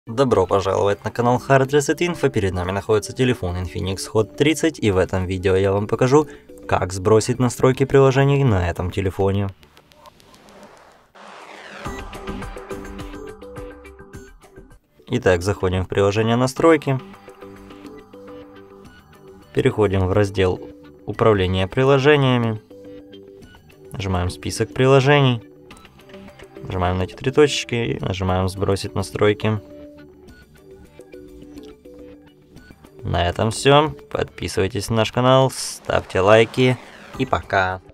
Добро пожаловать на канал Hard Reset Info. Перед нами находится телефон Infinix Hot 30, и в этом видео я вам покажу, как сбросить настройки приложений на этом телефоне. Итак, заходим в приложение настройки, переходим в раздел управление приложениями, нажимаем список приложений, нажимаем на эти три точки и нажимаем сбросить настройки. На этом все. Подписывайтесь на наш канал, ставьте лайки и пока.